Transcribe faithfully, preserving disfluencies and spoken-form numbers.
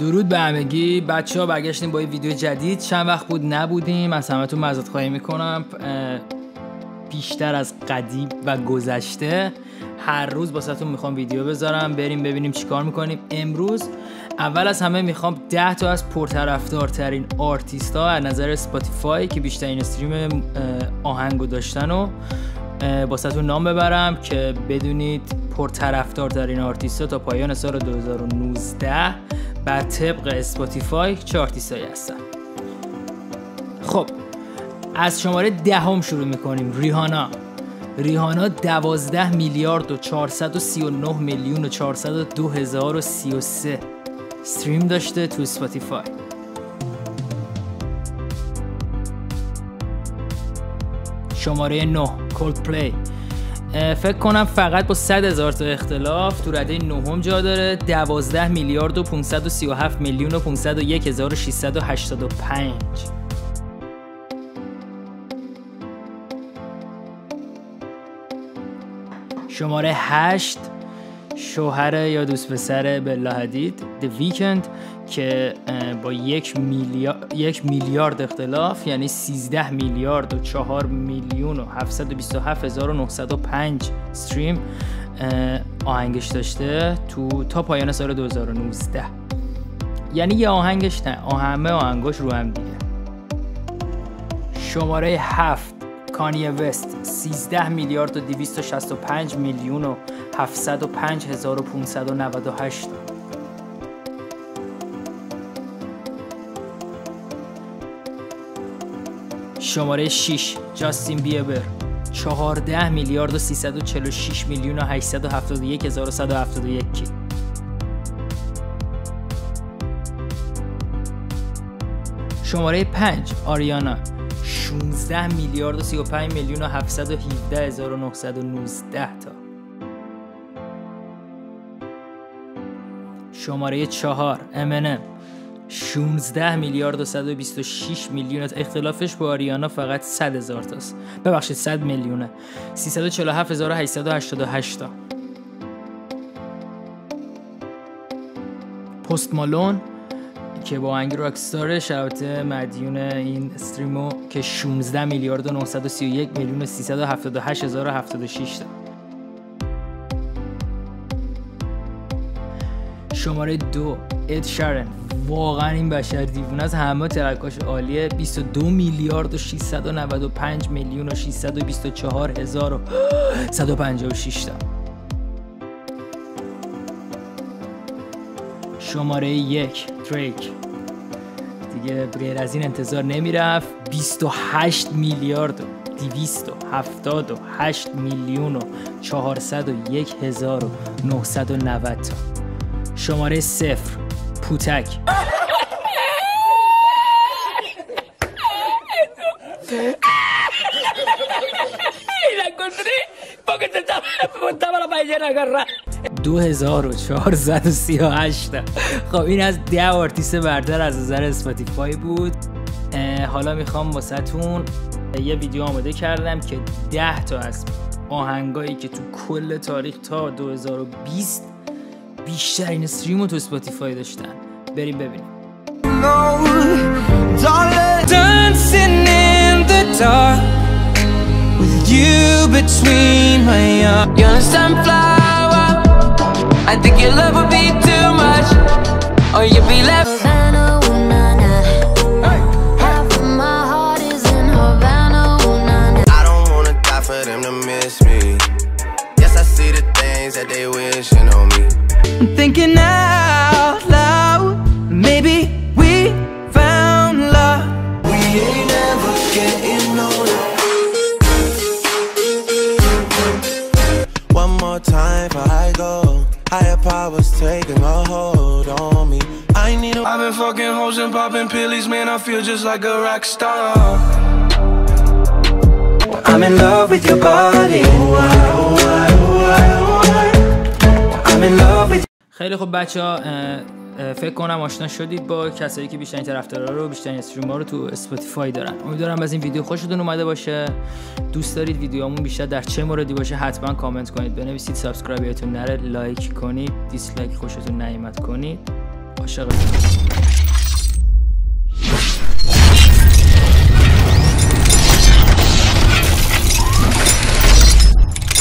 درود به همگی بچه ها، برگشتیم با یه ویدیو جدید. چند وقت بود نبودیم، از همتون معذرت خواهی میکنم. بیشتر از قدیم و گذشته هر روز واسهتون میخوام ویدیو بذارم، بریم ببینیم چیکار میکنیم امروز. اول از همه میخوام ده تا از پرطرفدارترین آرتیست ها از نظر اسپاتیفای که بیشترین استریم آهنگو داشتن و واسهتون نام ببرم که بدونید پرطرفدارترین آرتیست ها تا پایان سال دو هزار و نوزده بر طبق اسپاتیفای چه آرتیستایی هستن. خب از شماره دهم شروع میکنیم. ریهانا ریهانا دوازده میلیارد و چهارصد و سی و نه میلیون و چهارصد و دو هزار و سی و سه استریم داشته تو اسپاتیفای. شماره نه کولدپلی، فکر کنم فقط با صد هزار تا اختلاف تو رده نهم جا داره. دوازده میلیارد و پانصد و سی و هفت میلیون و پانصد و یک هزار و ششصد و هشتاد و پنج. شماره هشت شوهر یا دوست پسر بلا حدید The Weeknd که با یک میلیارد یک میلیارد اختلاف یعنی سیزده میلیارد و چهار میلیون و هفتصد و بیست و هفت هزار و نهصد و پنج استریم آهنگش داشته تو تا پایان سال دو هزار و نوزده. یعنی یه آهنگش نه، همه آهنگاش رو هم دیگه. شماره هفت کانیه وست، سیزده میلیارد و دویست و شصت و پنج میلیون و هفتصد و پنج هزار و پانصد و نود و هشت. شماره شش جاستین بیبر، چهارده میلیارد و سیصد و چهل و شش میلیون و هشتصد و هفتاد و یک هزار و صد و هفتاد و یک. شماره پنج آریانا، شانزده میلیارد و سی و پنج میلیون و هفتصد و هفده هزار و نهصد و نوزده تا. شماره چهار امینم، شانزده میلیارد و صد و بیست و شش میلیون، اختلافش با آریانا فقط صد هزار تاست، ببخشید صد میلیونه، سیصد و چهل و هفت هزار و هشتصد و هشتاد و هشت تا. پست مالون که با آهنگ راکستارش البته مدیون این استریمو که شانزده میلیارد و نهصد و سی و یک میلیون و سیصد و هفتاد و هشت هزار و هفتاد و شش تا. شماره دو اد شارن، واقعا این بشر دیوونه است، همه ترکاش عالیه. بیست و دو میلیارد و ششصد و نود و پنج میلیون و ششصد و بیست و چهار هزار و صد و پنجاه و شش تا. شماره یک دریک، دیگه غیر از این انتظار نمیرفت. بیست و هشت میلیارد و دویست و هفتاد و هشت میلیون و چهارصد و یک هزار و نهصد و نود تا. شماره صفر پوتک، دو هزار و چهارصد و سی و هشت. خب این از ده آرتیست برتر از نظر اسپاتیفای بود. حالا میخوام واسهتون یه ویدیو آماده کردم که ده تا از آهنگایی که تو کل تاریخ تا دو هزار و بیست بیشترین استریم رو تو اسپاتیفای داشتن. بریم ببینیم. Dancing in the dark with you between my arms. You're a sunflower. I think your love would be too much, or you'd be left. Havana, ooh, nah, nah. Half of my heart is in Havana, ooh, nah, nah. I don't wanna die for them to miss me. Yes, I see the things that they wishing on me. I'm thinking out loud, maybe we found love. We ain't never getting older. One more time before I go. Higher powers taking a hold on me. I need a I've been fucking hoes and popping pillies, man, I feel just like a rock star. I'm in love with your body. I'm in love with. خیلی خوب بچه‌ها، فکر کنم آشنا شدید با کسایی که بیشترین طرفدارا رو بیشترین استریم‌ها رو تو اسپاتیفای دارن. امیدوارم از این ویدیو خوشتون اومده باشه. دوست دارید ویدیوامون بیشتر در چه موردی باشه حتما کامنت کنید، بنویسید، سابسکرایب یادتون نره، لایک کنید، دیسلایک خوشتون نیامد کنید. عاشقتون.